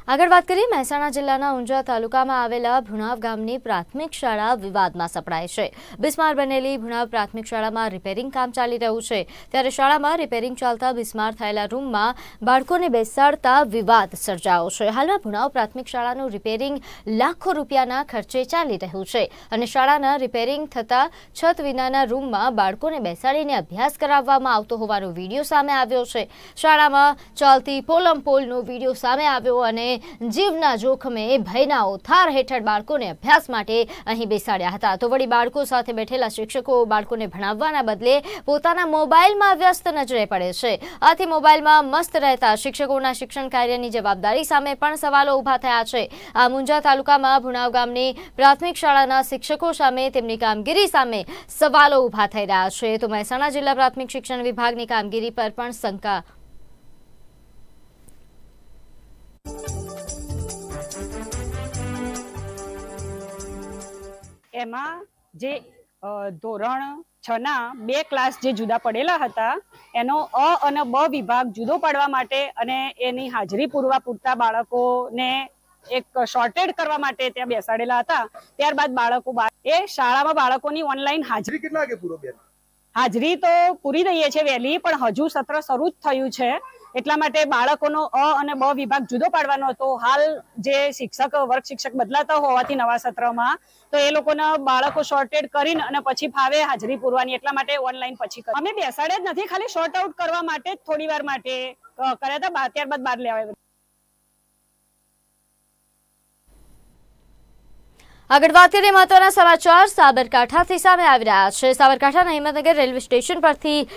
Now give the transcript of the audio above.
આગળ વાત કરીએ મહેસાણા જિલ્લાના ઊંઝા તાલુકામાં આવેલા ભુણાવ ગામની પ્રાથમિક શાળા વિવાદમાં સપડાઈ છે। બિસ્માર બનેલી ભુણાવ પ્રાથમિક શાળામાં રિપેરિંગ કામ ચાલી રહ્યું છે, ત્યારે શાળામાં રિપેરિંગ ચાલતા બિસ્માર થયેલા રૂમમાં બાળકોને બેસાડતા વિવાદ સર્જાયો છે। હાલમાં ભુણાવ પ્રાથમિક શાળાનું રિપેરિંગ લાખો રૂપિયાના ખર્ચે ચાલી રહ્યું છે અને શાળાના રિપેરિંગ થતા છત વિનાના રૂમમાં બાળકોને બેસાડીને અભ્યાસ કરાવવામાં આવતો હોવાનો વિડીયો સામે આવ્યો છે। શાળામાં ચાલતી પોલમપોલનો વિડીયો સામે આવ્યો અને જીવના જોખમે ભયના ઓથાર હેઠળ બાળકોને અભ્યાસ માટે અહીં બેસાડ્યા હતા। તો વળી બાળકો સાથે બેઠેલા શિક્ષકો બાળકોને ભણાવવાના બદલે પોતાના મોબાઈલમાં વ્યસ્ત નજરે પડે છે। આથી મોબાઈલમાં મસ્ત રહેતા શિક્ષકોના શિક્ષણ કાર્યની જવાબદારી સામે પણ સવાલો ઊભા થયા છે। આ ઊંઝા તાલુકામાં ભુણાવ ગામની પ્રાથમિક શાળાના શિક્ષકો સામે તેમની કામગીરી સામે સવાલો ઊભા થઈ રહ્યા છે। તો મહેસાણા જિલ્લા પ્રાથમિક શિક્ષણ વિભાગની કામગીરી પર પણ શંકા એમાં જે ધોરણ 6 ના 2 ક્લાસ જે જુદા પડેલા હતા એનો અ અને બ વિભાગ જુદો પાડવા માટે અને એની હાજરી પૂરતા બાળકોને એક શોર્ટેડ કરવા માટે ત્યાં બેસાડેલા હતા। ત્યારબાદ બાળકો એ શાળામાં બાળકોની ઓનલાઈન હાજરી કેટલા વાગે પૂરો બેન? હાજરી તો પૂરી દઈએ છે વહેલી, પણ હજુ સત્ર શરૂ જ થયું છે એટલા માટે બાળકોનો અ અને બ વિભાગ જુદો પાડવાનો હતો। હાલ જે વર્ગ શિક્ષક બદલાતા હોવાથી નવા સત્રમાં તો એ લોકોના બાળકો શોર્ટેડ કરીને અને પછી ફાવે હાજરી પૂરવાની, એટલા માટે ઓનલાઈન પછી અમે બેસાડે જ નથી, ખાલી શોર્ટ આઉટ કરવા માટે થોડી વાર માટે કર્યા હતા, ત્યારબાદ બહાર લેવાય। આગળ વાત કરીએ મહત્વના સમાચાર સાબરકાંઠાથી સામે આવી રહ્યા છે। સાબરકાંઠાના હિંમતનગર રેલવે સ્ટેશન પરથી